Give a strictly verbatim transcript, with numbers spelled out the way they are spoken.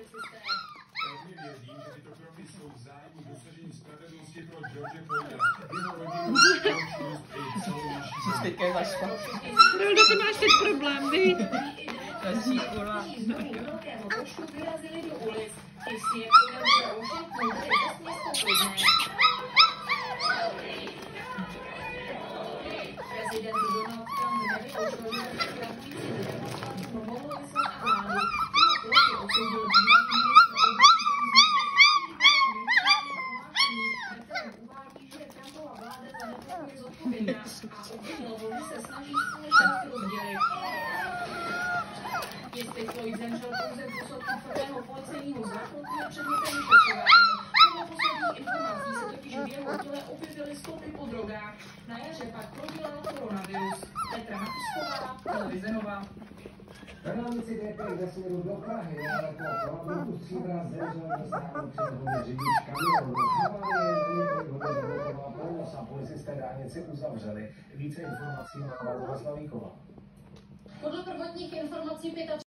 policisté. Pevně věřím, že tyto kroky jsou v zájmu dosažení spravedlnosti pro George Floyda, jeho rodinu, společnost i celou naší zemi. Roldo, ty máš teď problém, vy. Další velkého počtu vyrazili do ulic. Ti si je kolem roušek, může vesměsto klidné. Prezident Donald Trump nevyloučil, že pracující demonstrantům mohou vyslat vládu. Jeho kroky odsoudil bývalý ministr obrany ve kterém uvádí, že Trumpova vláda za nepokoj zodpovědná a obvinil ho, že se snaží společnost rozdělit. Jestli Floyd zemřel pouze v důsledku tvrdého policejního zákroku, je předmětem vyšetřování. Podle posledních informací se totiž v jeho těle objevily stopy po drogách. Na jaře pak prodělal koronavirus. Petra Matusková, televize Nova. Na dálnici D pět ve směru do Prahy nedaleko Kolabruku Stříbra zemřel neznámý před hodně řidič kamionu. Havárie několik hodin zablokovala provoz a policisté dálnici uzavřeli. Více informací má Barbora Slavíková. Podle prvotních informací